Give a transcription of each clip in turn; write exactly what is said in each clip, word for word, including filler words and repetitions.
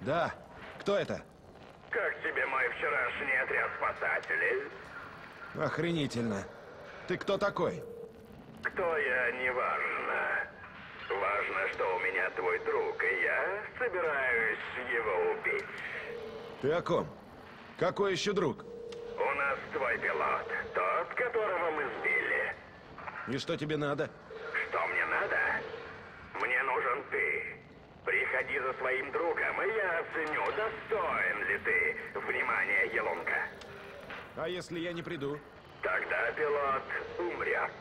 Да. Кто это? Как тебе мой вчерашний отряд спасателей? Охренительно. Ты кто такой? Кто я, не важно. Важно, что у меня твой друг, и я собираюсь его убить. Ты о ком? Какой еще друг? У нас твой пилот, тот, которого мы сбили. И что тебе надо? Что мне надо? Мне нужен ты. Приходи за своим другом, и я оценю, достоин ли ты внимания Елунга. А если я не приду? Тогда пилот умрет.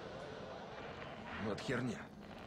Вот херня.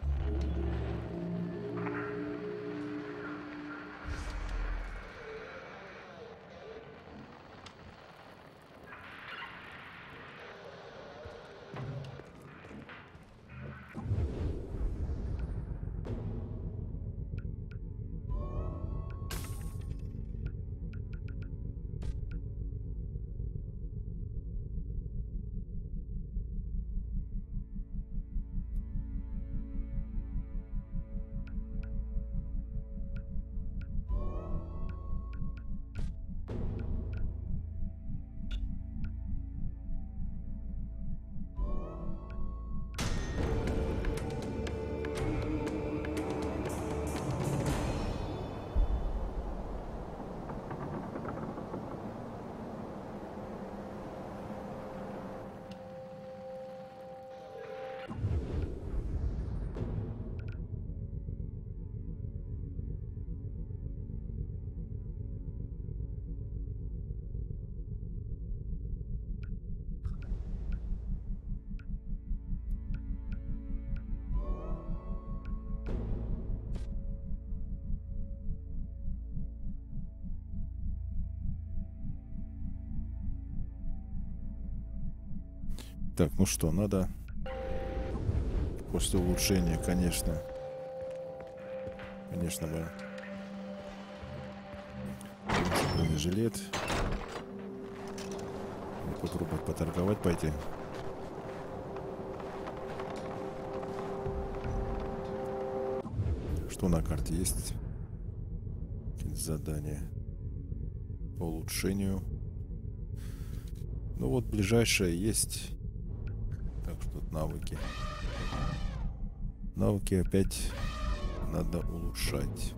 Так, ну что, надо после улучшения, конечно, конечно бы бронежилет. Попробовать поторговать пойти. Что на карте есть? Задание по улучшению. Ну вот ближайшее есть. Так что тут навыки. Навыки опять надо улучшать.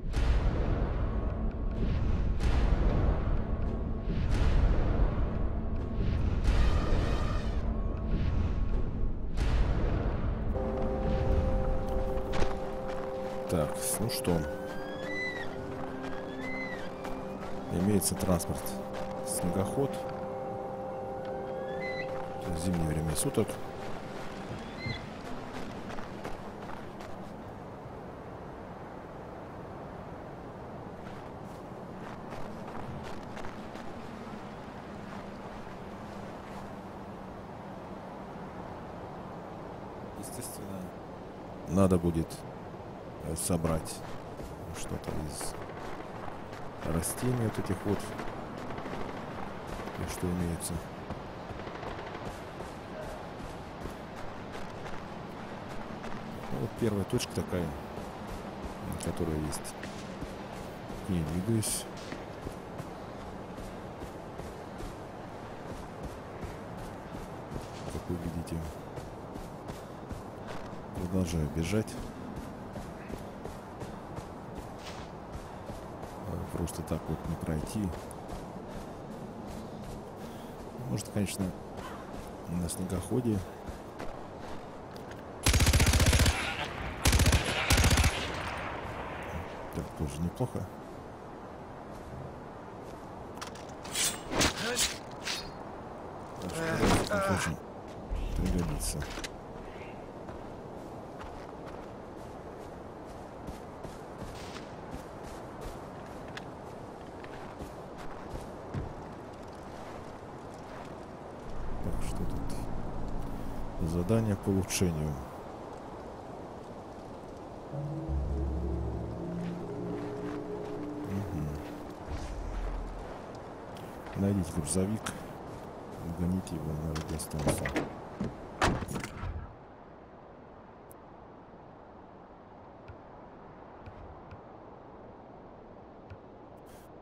Так, ну что? Имеется транспорт. Снегоход. Зимнее время суток. Естественно, надо будет собрать что-то из растений вот этих вот, что имеются. Ну, вот первая точка такая, которая есть. К ней двигаюсь. Как вы видите, продолжаю бежать. Просто так вот не пройти. Может, конечно, на снегоходе. Так, тоже неплохо. Так что очень пригодится. Задание по улучшению. Угу. Найдите грузовик, гоните его на радиостанцию.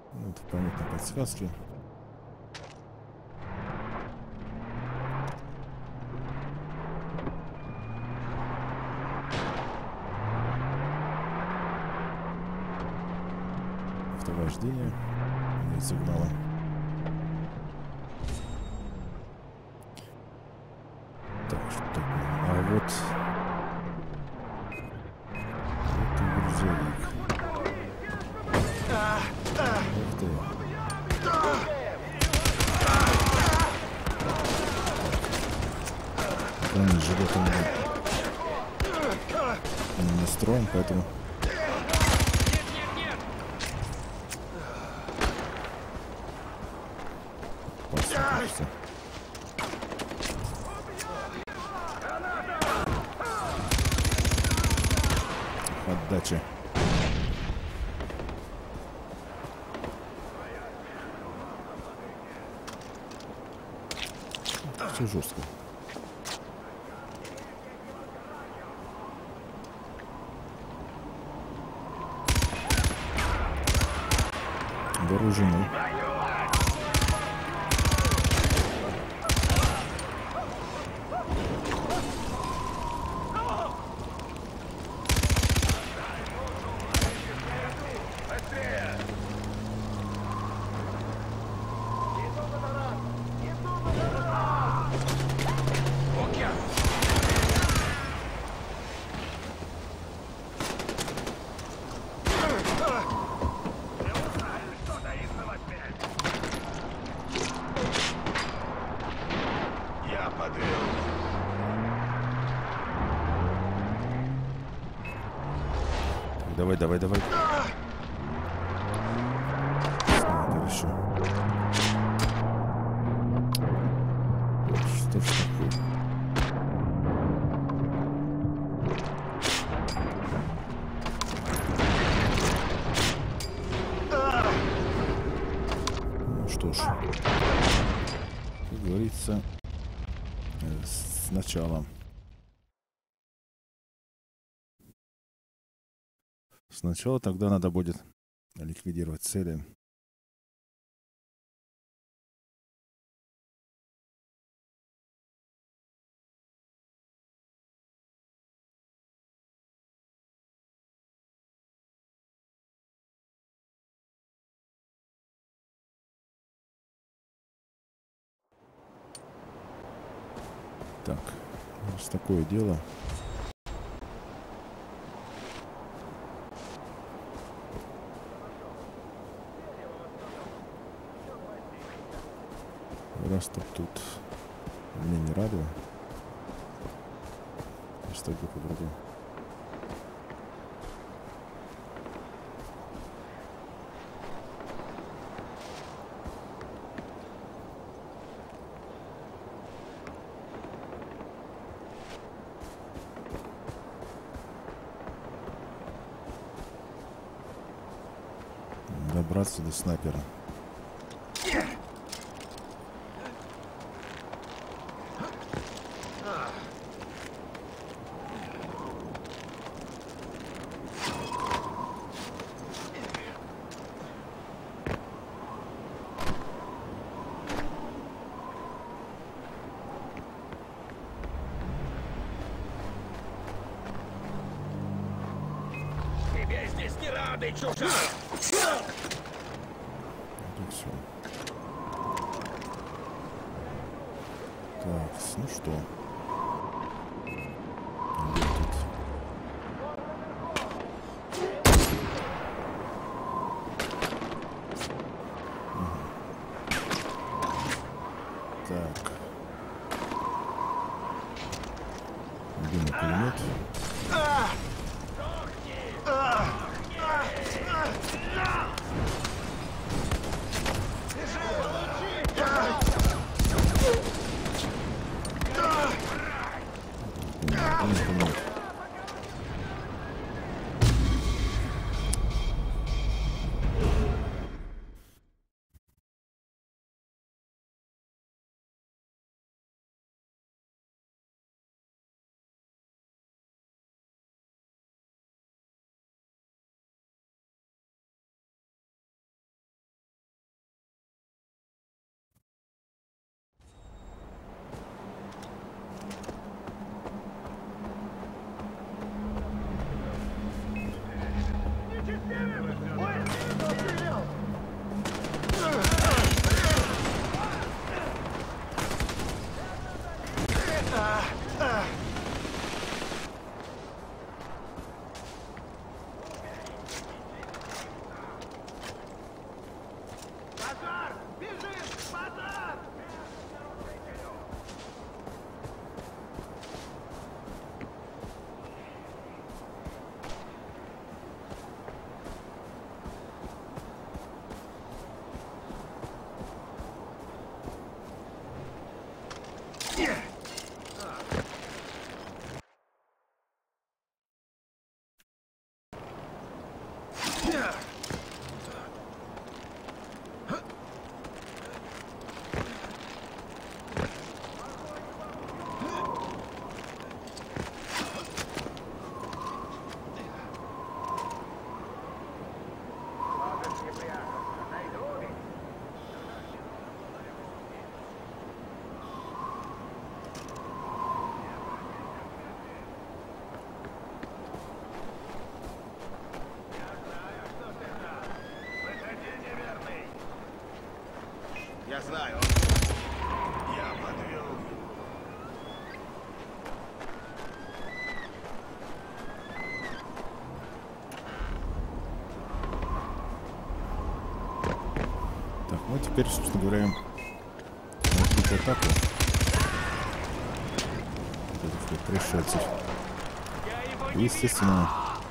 Ну, это понятно, подсказки. Автовождение. Нет сигнала. Так, что? А вот... Вот и грузовик. Ух ты. Он живет у меня не строен, поэтому... Посмотримся. Отдача. Все жестко. Вооружены. Давай, давай, давай. Снайпер еще. Что ж такое? Ну что ж, как говорится, сначала. Сначала тогда надо будет ликвидировать цели. Так, вот такое дело. Раз так тут мне не радует. Что где попробую. Добраться до снайпера. Тебе здесь не рады, чужак! Вот все. Так, ну что? Где тут? Ага. Так. Где мой пулемет? знаю. Я подвел. Так, ну теперь, собственно говоря, открыть атаку. Этих вот пришельцев. И, естественно,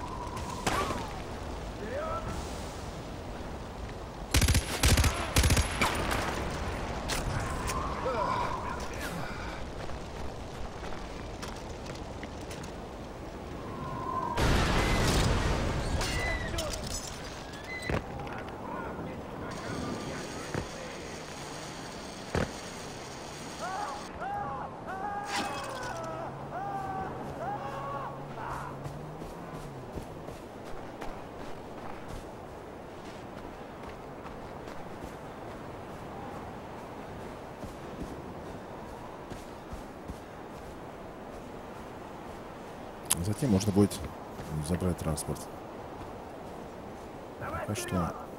затем можно будет забрать транспорт. Пока что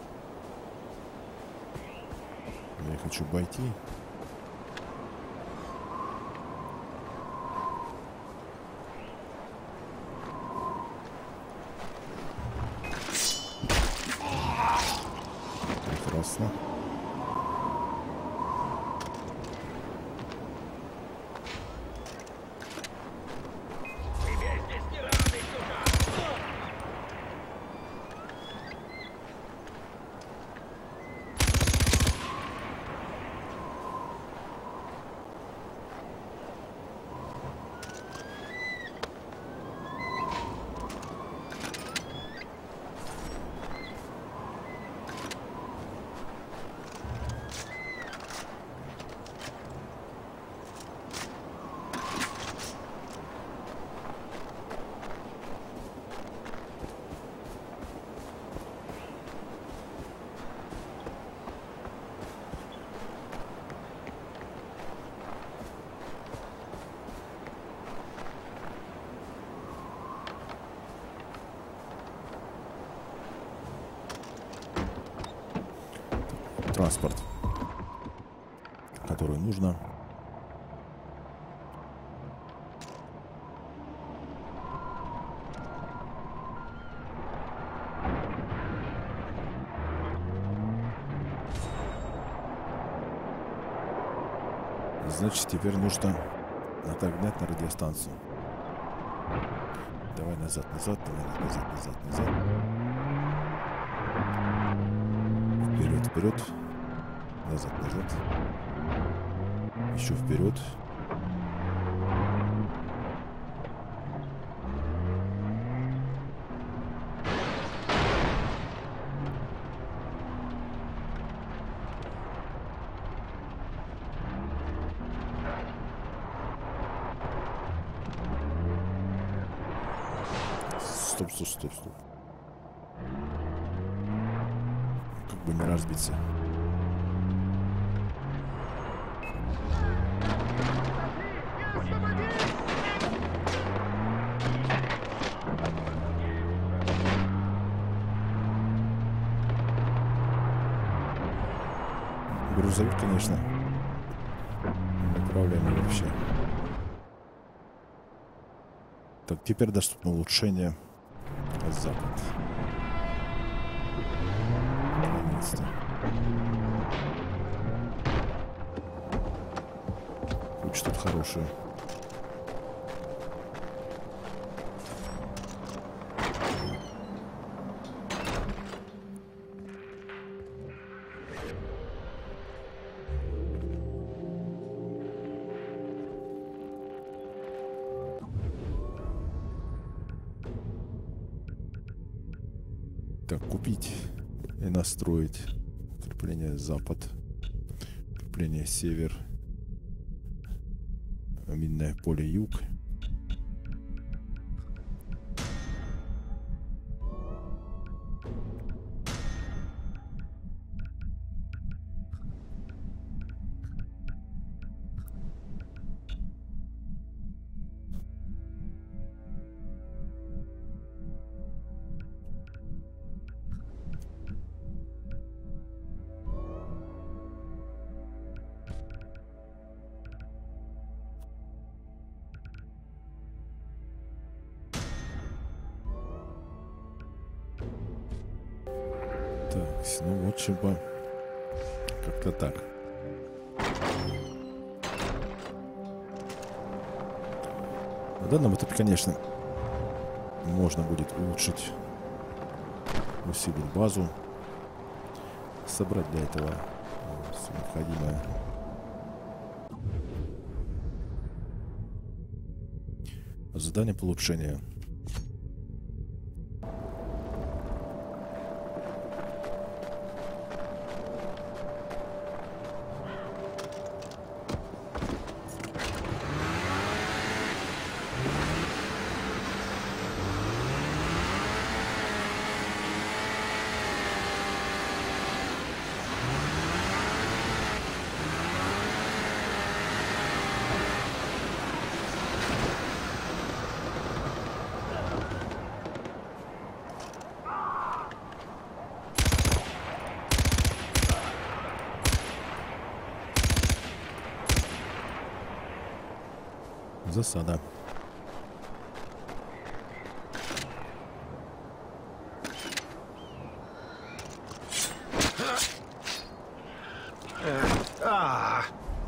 я хочу обойти. Прекрасно. Транспорт, который нужно. Значит, теперь нужно отогнать на радиостанцию. Давай назад, назад, давай назад, назад, назад. Вперед, вперед. Назад, назад. Еще вперед. Стоп, стоп, стоп, стоп. Как бы не разбиться. Грузовик, конечно, неуправляемый вообще. Так, теперь доступно улучшение запад. Наконец-то. Хоть что-то хорошее. Так, купить и настроить крепление запад, крепление север, минное поле юг. ну вот чего. Как-то так. На данном этапе, конечно, можно будет улучшить, усилить базу, собрать для этого все необходимое. Задание по улучшению. Засада. А!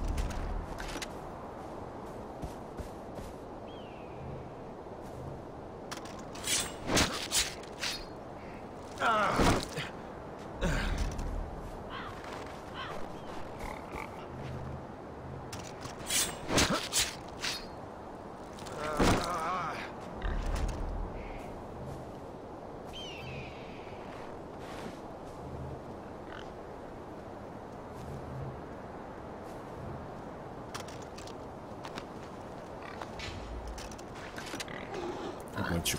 Кабанчик.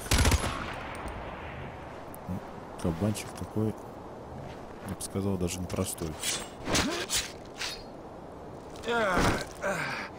Ну, кабанчик такой, я бы сказал, даже непростой. А!